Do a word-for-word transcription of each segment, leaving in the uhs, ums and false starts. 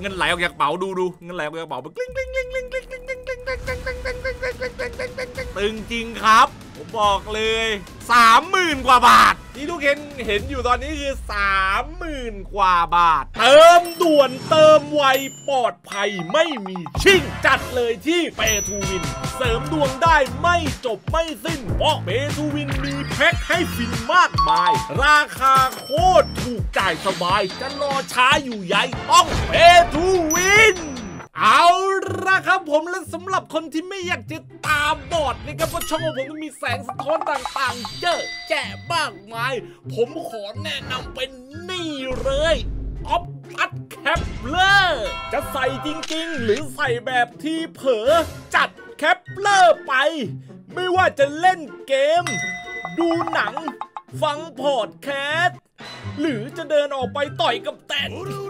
เงินไหลออกจากเป๋าดูดูเงินไหลออกจากเป๋ามันกลิ้งกลิ้งกลิ้งกลิ้งกลิ้งกลิ้งกลิ้งกลิ้งกลิ้งกลิ้งกลิ้งกลิ้งกลิ้งกลิ้งกลิ้งกลิ้งกลิ้งกลิ้งกลิ้งตึงจริงครับผมบอกเลยสามหมื่นกว่าบาทที่ทุกคนเห็นอยู่ตอนนี้คือสามหมื่นกว่าบาทเติมด่วนเติมไวปลอดภัยไม่มีชิ่งจัดเลยที่เปทูวินเสริมดวงได้ไม่จบไม่สิ้นเพราะเปทูวินมีแพ็คให้ฟินมากมายราคาโคตรถูกจ่ายสบายจะรอช้าอยู่ใหญ่ต้องเปทูวินเอาละครับผมและสำหรับคนที่ไม่อยากจะตาบอดนะครับเพราะช่องของผมมีแสงสะท้อนต่างๆเยอะแยะมากมายผมขอแนะนำเป็นนี่เลยออฟตัดแคปเลอร์จะใส่จริงๆหรือใส่แบบที่เผลอจัดแคปเลอร์ไปไม่ว่าจะเล่นเกมดูหนังฟังพอดแคสต์หรือจะเดินออกไปต่อยกับแตน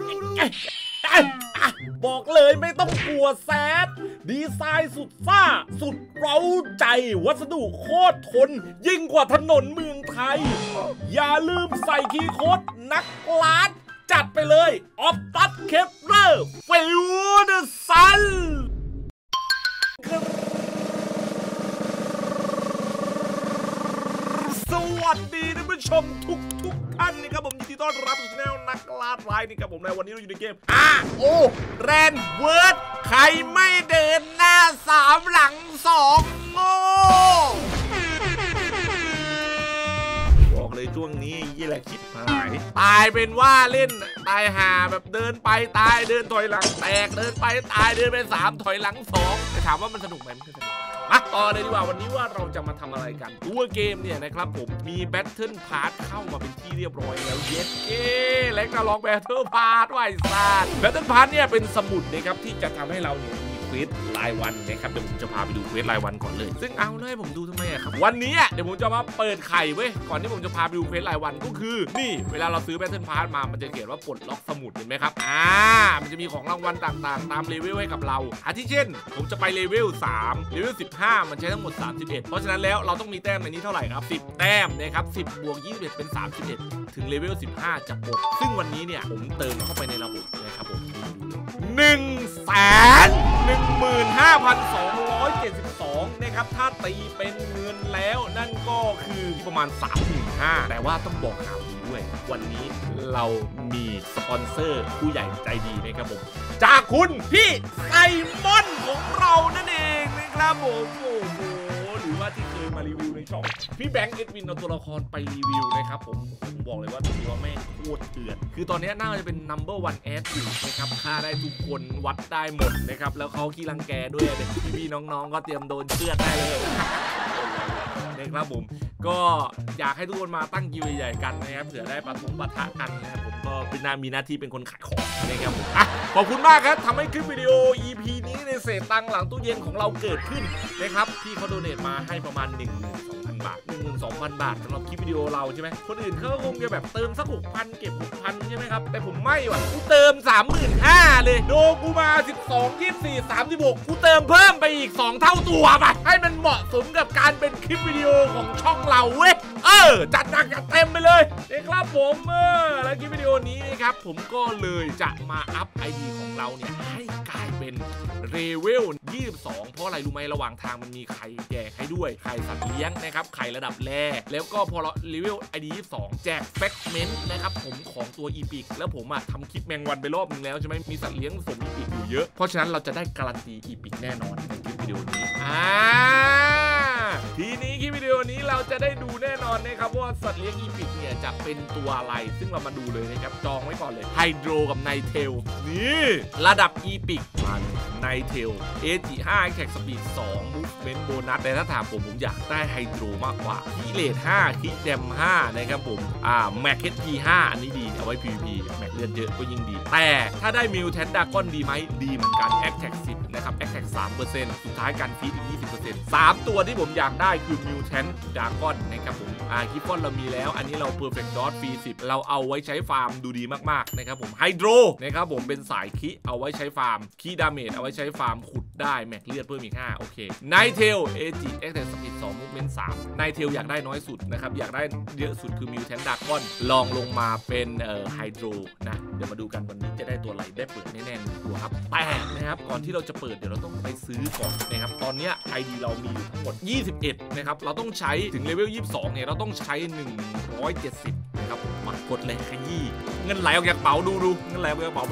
บอกเลยไม่ต้องกลัวแซดดีไซน์สุดซ่าสุดเร้าใจวัสดุโคตรทนยิ่งกว่าถนนเมืองไทยอย่าลืมใส่คีย์โค้ดนักล่าจัดไปเลยออฟตัดเคปเลอร์ฟิวเดอร์ซันสวัสดีท่านผู้ชมทุกทุกท่านนะครับผมยินดีต้อนรับสู่ช่องนักล่าไร้นี่ครับผมในวันนี้เราอยู่ในเกมอ่ะโอ้แรนเวิร์ดใครไม่เดินหน้าสามหลังสองโง่บอกเลยช่วงนี้ยี่แหละคิดหายตายเป็นว่าเล่นตายหาแบบเดินไปตายเดินถอยหลังแตกเดินไปตายเดินไปสามถอยหลังสองจะถามว่ามันสนุกไหมมันสนุกมาต่อเลยดีกว่าวันนี้ว่าเราจะมาทำอะไรกันตัวเกมเนี่ยนะครับผมมีแบทเทิลพาร์ทเข้ามาเป็นที่เรียบร้อยแล้วเย็ดเก้เล็กจะลองแบทเทิลพาร์ทไว้ซาดแบทเทิลพาร์ทเนี่ยเป็นสมุดนะครับที่จะทำให้เราเนี่ยมีเควสรายวันนะครับเดี๋ยวผมจะพาไปดูเควสรายวันก่อนเลยซึ่งเอาเลยผมดูทำไมอะครับวันนี้เดี๋ยวผมจะมาเปิดไข่เว้ยก่อนที่ผมจะพาไปดูเควสรายวันก็คือนี่เวลาเราซื้อแบทเทิลพาร์ทมามันจะเขียนว่าปลดล็อกสมุดเห็นไหมครับอ่ามันจะมีของรางวัลต่างๆตามเลเวลให้กับเราอาทิเช่นผมจะไปเลเวลสามเลเวลสิบห้ามันใช้ทั้งหมดสามสิบเอ็ดเพราะฉะนั้นแล้วเราต้องมีแต้มในนี้เท่าไหร่ครับสิบแต้มนะครับสิบบวกยี่สิบเอ็ดเป็นสามสิบเอ็ดถึงเลเวลสิบห้าจะปลดซึ่งวันนี้เนี่ยผมเติมเข้าไปในระบบนะครับผมหนึ่งแสนหนึ่งหมื่นห้าพันสองร้อยเจ็ดสิบสองนะครับถ้าตีเป็นเงินแล้วนั่นก็คือประมาณ สามหมื่นห้าพัน แต่ว่าต้องบอกข่าวดีด้วยวันนี้เรามีสปอนเซอร์ผู้ใหญ่ใจดีนะครับผมจากคุณพี่ไซมอนของเรานั่นเองนะครับผมโอ้โหหรือว่าที่เคยมารีวิวในช่องพี่แบงค์เอ็ดวินเอาตัวละครไปรีวิวนะครับผมผมบอกเลยว่าตัวนี้ว่าแม่งโคตรเถื่อนคือตอนนี้น่าจะเป็น นัมเบอร์ วัน แอด อยู่นะครับฆ่าได้ทุกคนวัดได้หมดนะครับแล้วเขาขี้รังแกด้วยเด็กพี่ๆน้องๆก็เตรียมโดนเชือดได้เลยนะครับผมก็อยากให้ทุกคนมาตั้งกิวใหญ่ๆกันนะครับเผื่อได้ปะทงปะทะกันนะครับผมก็เป็นนามีหน้าที่เป็นคนขายของนะครับผมอ่ะขอบคุณมากครับทำให้คลิปวิดีโอ อี พี นี้ในเศษตังหลังตู้เย็นของเราเกิดขึ้นนะครับพี่เขาโดเนทมาให้ประมาณ หนึ่งหมื่นสองพัน บาท หนึ่งหมื่นสองพัน บาทสำหรับคลิปวิดีโอเราใช่ไหมคนอื่นเขาคงจะแบบเติมสัก หกพัน เก็บ หกพัน ใช่ไหมครับแต่ผมไม่ว่ะกูเติม สามหมื่นห้าพัน เลยโดกูมาสิบสอง ยี่สิบสี่ สามสิบหกกูเติมเพิ่มไปอีกสองเท่าตัวไปให้มันเหมาะสมกับการเป็นคลิปวิดีโอของช่องเราเว้ยเออจัดหนักจัดเต็มไปเลยนะครับผมเออและคลิปวิดีโอนี้นะครับผมก็เลยจะมาอัพ ไอ ดี ของเราเนี่ยให้กลายเป็นเลเวลยี่สิบสองเพราะอะไรรู้ไหมระหว่างทางมันมีไข่แจกให้ด้วยไข่สัตว์เลี้ยงนะครับไข่ระดับแรกแล้วก็พอเราเลเวล ไอ ดี ยี่สิบสองแจกแฟกเมนต์นะครับผมของตัวอีพิกแล้วผมอะทำคลิปแมงวันไปรอบนึงแล้วใช่ไหมมีสัตว์เลี้ยงผสมอีพิกอยู่เยอะเพราะฉะนั้นเราจะได้การันตีอีพิกแน่นอนในคลิปวิดีโอนี้อ่าทีนี้คลิปวิดีโอนี้เราจะได้ดูแน่นอนนะครับว่าสัตว์เลี้ยงอีพิกเนี่ยจะเป็นตัวอะไรซึ่งเรามาดูเลยนะครับจองไว้ก่อนเลยไฮโดรกับไนเทลนี่ระดับอีพิกมาเลยไนเทล เอ จี ห้า แท็กสปีด สอง Movement โบนัสแต่ถ้าถามผมผมอยากได้ไฮโดรมากกว่าคีเลทห้าคีแดมห้านะครับผมอ่าแม็กเฮดพีห้าอันนี้ดีเอาไว้ พี วี พี แม็กเลือดเยอะก็ยิ่งดีแต่ถ้าได้มิวแทนดากอนดีไหมดีเหมือนกันแอคแท็กสิบนะครับแอคแท็ก สามเปอร์เซ็นต์ สุดท้ายการฟีดอีก ยี่สิบเปอร์เซ็นต์ สามตัวที่ผมอยากได้คือมิวแทนดากอนนะครับผมอ่าคิปฟอนเรามีแล้วอันนี้เราเพอร์เฟกต์ดอทฟรีสิบเราเอาไว้ใช้ฟาร์มดูดีมากๆนะครับผมไฮโดรนะครับผมเป็นสายคีเอาไว้ใช้ฟาร์มคีดาเมจเอาไว้ใช้ฟาร์มขุดได้แม็กเลือดเพิ่มอีกห้าโอเคไนเทลเอจิเอ็กซ์เทสปีดสองมูฟเมนต์สามไนเทลอยากได้น้อยสุดนะครับอยากได้เยอะสุดคือมิวแทนดากอนลองลงมาเป็นเอ่อไฮโดรนะเดี๋ยวมาดูกันวันนี้จะได้ตัวไหนได้เปิดแน่ๆตัวครับแต่นะครับก่อนที่เราจะเปิดเดี๋ยวเราต้องไปซื้อก่อนนะครับตอนนี้ไอดีเรามีอยู่ทั้งหมดยี่สิบเอ็ดนะครับเราต้องใช้ถึงเลเวลยี่สิบสองเนี่ยเราต้องใช้หนึ่งร้อยเจ็ดสิบนะครับมากดเลยขยี้เงินไหลออกจากเป๋าดูดูเงินไหลออกจากเป๋า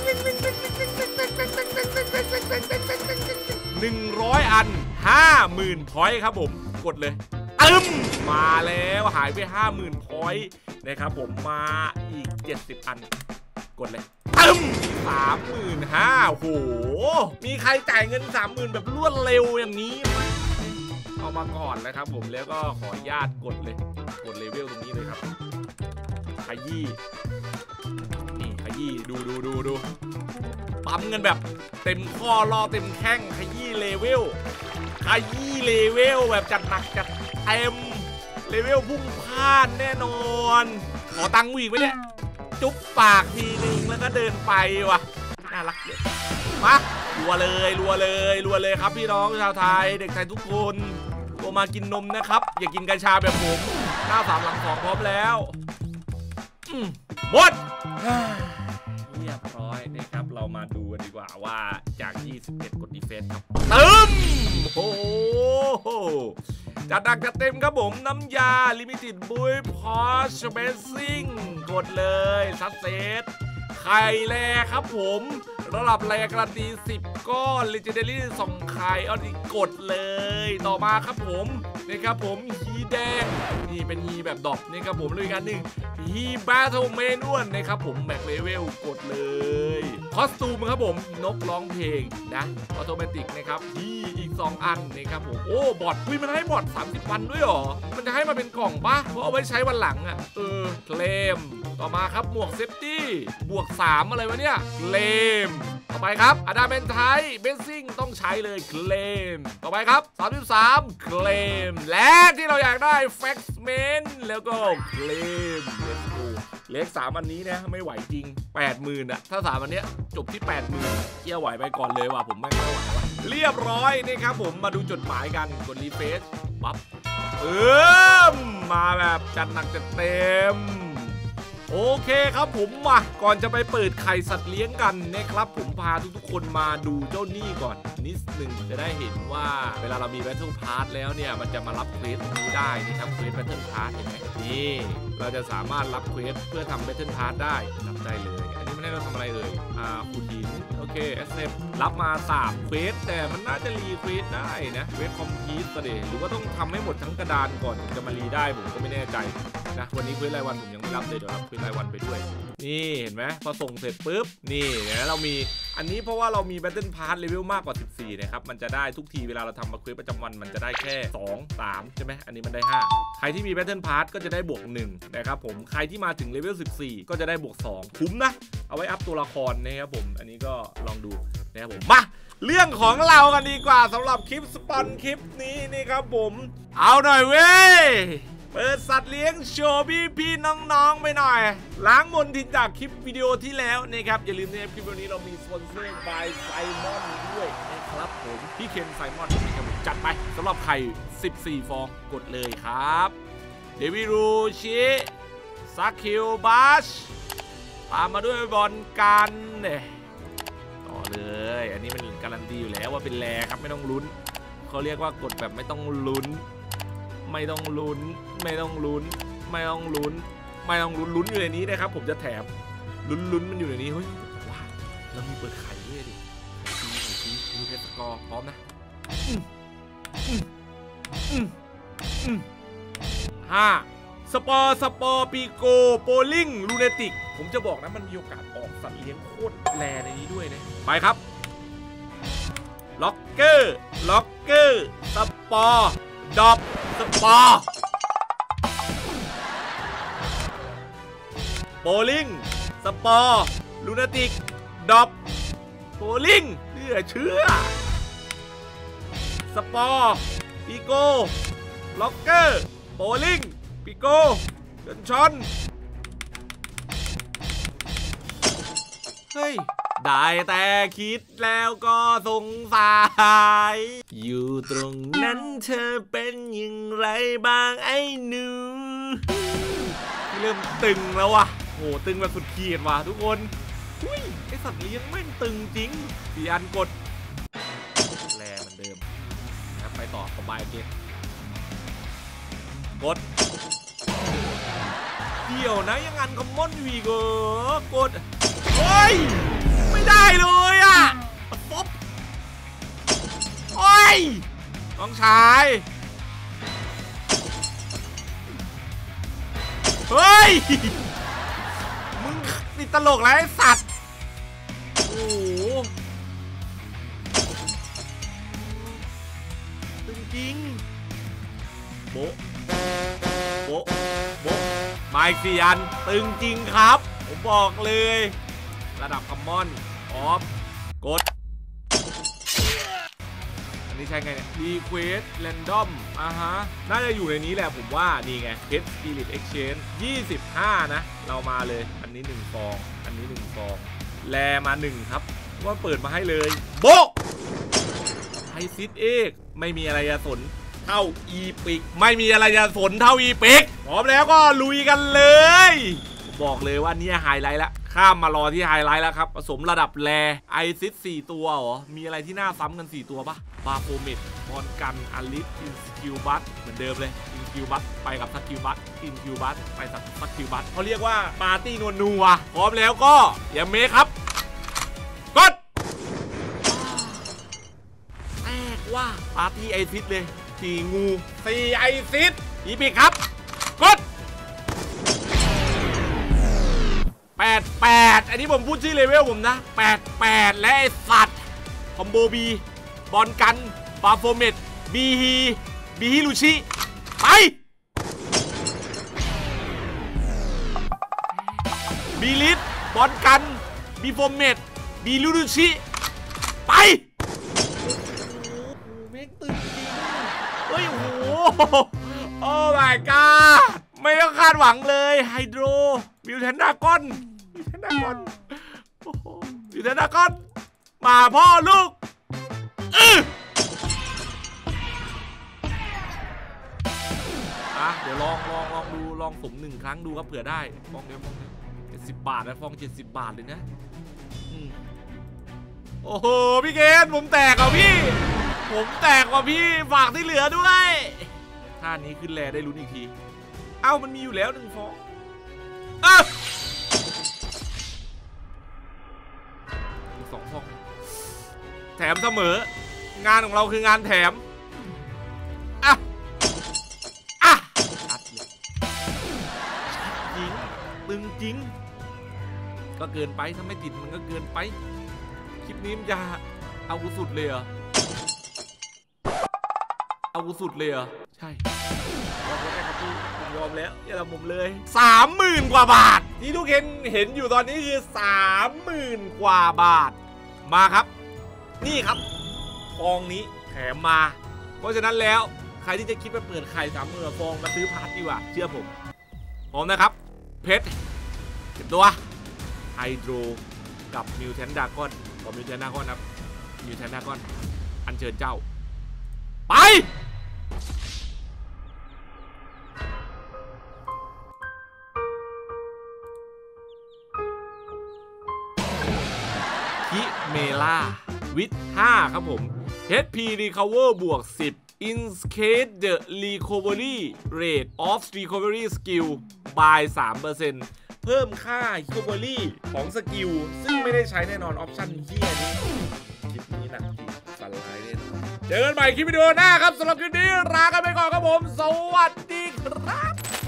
หนึ่งร้อยอันห้าหมื่นพอยต์ครับผมกดเลยตึ้มมาแล้วหายไปห้าหมื่นพอยต์นะครับผมมาอีกเจ็ดสิบอันกดเลยตึ้มสามหมื่นห้าโหมีใครจ่ายเงินสามหมื่นแบบรวดเร็วอย่างนี้เอามาก่อนนะครับผมแล้วก็ขออนุญาตกดเลยกดเลเวลตรงนี้เลยครับขยี้นี่ขยี้ดูดูดูดูปั๊มเงินแบบเต็มข้อรอเต็มแข้งขยี้เลเวลขยี้เลเวลแบบจัดหนักจัดเต็มเลเวลพุ่งพลาดแน่นอนขอตังค์วีกไหมเนี่ยจุ๊บปากทีนึงแล้วก็เดินไปว่ะน่ารักเยอะมารัวเลยรัวเลยรัวเลยครับพี่น้องชาวไทยเด็กไทยทุกคนตัวมากินนมนะครับอย่ากินกัญชาแบบผมหน้าสามหลังสองพร้อมแล้วหมดเรียบร้อยนะครับเรามาดูกันดีกว่าว่าจากยี่สิบเอ็ดกดดีเฟนส์ครับตึ้มโอ้โหจัดหนักจัดเต็มครับผมน้ำยาลิมิต็ดบุยพอชเบสซิ่งกดเลยซัดเซตไข่แรครับผมระดับแรการันตีสิบก้อนเลเจนดารี่สองไข่เอาดิกดเลยต่อมาครับผมนะครับผมฮีแดงนี่เป็นฮีแบบดอกนี่ครับผมเลยกันหนึ่งฮีแบทเทิลเมนวนนะครับผมแม็กเลเวลกดเลยคอสตูมครับผมนกร้องเพลงนะออโตเมติกนะครับฮีอีกสองอันนะครับผมโอ้บอทคุยมันให้บอทสามสิบวันด้วยหรอมันจะให้มาเป็นกล่องปะเพราะเอาไว้ใช้วันหลังอ่ะเออเคลมต่อมาครับหมวกเซฟตี้บวกสามอะไรวะเนี่ยเคลมต่อไปครับอะดาเมนไทเบสซิ่งต้องใช้เลยเคลมต่อไปครับสามสิบสามเคลมและที่เราอยากได้แฟกซ์เมนแล้วก็เคลมเลสโกเลขสามอันนี้นะไม่ไหวจริง แปดหมื่น อะถ้าสามอันเนี้ยจบที่ แปดหมื่น เกี่ยวไหวไปก่อนเลยว่ะผมไม่ไหวว่ะเรียบร้อยนี่ครับผมมาดูจดหมายกันกดรีเฟรชปั๊บเออมาแบบจัดหนักจัดเต็มโอเคครับผมมาก่อนจะไปเปิดไข่สัตว์เลี้ยงกันนะครับผมพาทุกๆคนมาดูเจ้านี่ก่อนนิดหนึ่งจะได้เห็นว่าเวลาเรามี Battle Pass แล้วเนี่ยมันจะมารับเควสนี้ได้นะครับเควส Battle Pass เห็นไหมนี่เราจะสามารถรับเควสเพื่อทำ Battle Pass ได้รับได้เลยอันนี้ไม่ได้เราทำอะไรเลยอ่าขุดหินโอเค เอส เอฟ รับมาสามเควสแต่มันน่าจะรีเควสได้นะเควสคอมพลีทซะดิหรือว่าต้องทำให้หมดทั้งกระดานก่อนถึงจะมารีได้ผมก็ไม่แน่ใจนะวันนี้เควสรายวันผมยังไม่รับเลยเดี๋ยวรับเควสรายวันไปด้วยนี่เห็นไหมพอส่งเสร็จปุ๊บนี่เนี่ยเรามีอันนี้เพราะว่าเรามี Battle Pass เลเวลมากกว่าสิบสี่นะครับมันจะได้ทุกทีเวลาเราทำมาเควสประจำวันมันจะได้แค่สอง สามใช่ไหมอันนี้มันได้ห้าใครที่มี Battle Pass ก็จะได้บวกหนึ่งนะครับผมใครที่มาถึงเลเวลสิบสี่ก็จะได้บวกสองคุ้มนะเอาไว้อัพตัวละครนะครับผมอันนี้ก็ลองดูนะครับผมมาเรื่องของเรากันดีกว่าสำหรับคลิปสปอนคลิปนี้นี่ครับผมเอาหน่อยเว้ยเปิดสัตว์เลี้ยงโชว์พี่พี่น้องๆไปหน่อยล้างมลทินจากคลิปวิดีโอที่แล้วนะครับอย่าลืมนะครับคลิปนี้เรามีสปอนเซอร์บายไซมอนด้วยนะครับผมพี่เคนไซมอนนะครับผมจัดไปสำหรับไข่สิบสี่ฟองกดเลยครับเดวิรูชิซาคิวบัชตามมาด้วยบอลกันเนี่ยต่อเลยอันนี้มันการันตีอยู่แล้วว่าเป็นแรครับไม่ต้องลุ้นเขาเรียกว่ากดแบบไม่ต้องลุ้นไม่ต้องลุ้นไม่ต้องลุ้นไม่ต้องลุ้นไม่ต้องลุ้นลุ้นอยู่ในนี้นะครับผมจะแถมลุ้นลุ้นมันอยู่ในนี้เฮ้ยว้าเรามีเปิดไข่ด้วยดิมีมีเพชรสกอร์พร้อมนะห้าสปอร์สปอร์ปีโกโปลิงลูเนติกผมจะบอกนะมันมีโอกาสออกสัตว์เลี้ยงโคตรแรในนี้ด้วยนะไปครับล็อกเกอร์ล็อกเกอร์สปอร์ดอปสปอร์โบลิ่งสปอร์ลูนาติกดอปโบลิ่งเหลือเชื่อสปอร์ปีโก้ล็อกเกอร์โบลิ่งปีโก้เดินชนเฮ้ยได้แต่คิดแล้วก็สงสัยอยู่ตรงนั้นเธอเป็นอย่างไรบ้างไอ้หนูเริ่มตึงแล้วว่ะโอ้ตึงแบบสุดขีดว่ะทุกคนอุ้ยไอสัตว์เลี้ยงแม่งตึงจริงสี่อันกดแรงเหมือนเดิมนะไปต่อสบายเก็ตกดเดี๋ยวนะยังอันคอมมอนวีเกอร์กดโอ้ยไม่ได้เลยอ่ะป๊อปโอ้ยน้องชายเฮ้ยมึงนี่ตลกแล้วไอ้สัตว์โอ้โหตึงจริงโบโบโบมาอีกสี่อันตึงจริงครับผมบอกเลยระดับคอมมอนออฟกดอันนี้ใช่ไงเนี่ยรีเควสแรนดอมอ่ะฮะน่าจะอยู่ในนี้แหละผมว่านี่ไงเพชรสปิริตเอ็กซ์เชนจ์ยี่สิบห้านะเรามาเลยอันนี้หนึ่งฟองอันนี้หนึ่งฟองแลมาหนึ่งครับว่าเปิดมาให้เลยโบไฮซิดเอกไม่มีอะไรจะสนเท่าอีปิกไม่มีอะไรจะสนเท่าอีปิกพร้อมแล้วก็ลุยกันเลยบอกเลยว่านี่ไฮไลท์ละข้ามมารอที่ไฮไลท์แล้วครับผสมระดับแรไอซิสสี่ตัวเหรอมีอะไรที่น่าซ้ำกันสี่ตัวปะบาโฟเมตบอลกันอลิสอินสกิลบัตเหมือนเดิมเลยอินสกิลบัตไปกับสกิลบัตอินสกิลบัตไปกับสกิลบัตเขาเรียกว่าปาร์ตี้นวลนัวพร้อมแล้วก็อย่าเมครับกดแตกว่าปาร์ตี้ไอซิสเลยสี่งูสี่ไอซิสอีปิกครับกดแปดแปดอันนี้ผมพูดชื่อเลเวลผมนะแปดแปดและไอสัตว์คอมโบบีบอลกันบาโฟเมตบีฮีบีฮิลูชิไปบีลิสบอลกันบีโฟเมตบีลูลูชิไปโอ้โหเมกตึงจริงเฮ้ยโอ้โหโอ้ my god ไม่ต้องคาดหวังเลยไฮโดรมิวแทนดากอนมิวแทนดากอนโอ้โหมิวแทนดากอนมาพ่อลูกอืออ่ะเดี๋ยวลองลองลองดูลองสมหนึ่งครั้งดูครับเผื่อได้ฟองเดียวฟองเดียวเจ็ดสิบบาทนะฟองเจ็ดสิบบาทเลยนะโอ้โหพี่เกณฑ์ผมแตกอ่ะพี่ผมแตกว่ะพี่ฝากที่เหลือด้วยท่านี้ขึ้นแลได้ลุ้นอีกทีเอ้ามันมีอยู่แล้วหนึ่งฟองอ่ะอีกสองฟองแถมเสมองานของเราคืองานแถมอ่ะอ่ะชัดเลยจริงตึงจริงก็เกินไปถ้าไม่ติดมันก็เกินไปคลิปนี้มันจะเอากูสุดเลยเหรอเอากูสุดเลยเหรอใช่ยอมแล้วครับพี่ผมยอมแล้วอย่าทำผมเลยสามหมื่นกว่าบาทที่ทุกคนเห็นอยู่ตอนนี้คือสามหมื่นกว่าบาทมาครับนี่ครับฟองนี้แถมมาเพราะฉะนั้นแล้วใครที่จะคิดไปเปิดไข่สามหมื่นฟองมาซื้อพาร์ทดีกว่าเชื่อผมพร้อมนะครับเพชรเก็บตัวไฮโดรกับมิวแทนดากอนกับมิวแทนดากอนครับมิวแทนดากอนอัญเชิญเจ้าไปคิเมล่าวิทห้าครับผม เอช พี Recover บวกสิบ Increase the Recovery Rate of Recovery Skill by สามเปอร์เซ็นต์ เพิ่มค่า Recovery ของสกิลซึ่งไม่ได้ใช้แน่นอนออปชั่นเฮียนี้คลิปนี้หนักจริงสไลด์แน่นอนเจอกันใหม่คลิปวิดีโอหน้าครับสำหรับคลิปนี้ลากันไปก่อนครับผมสวัสดีครับ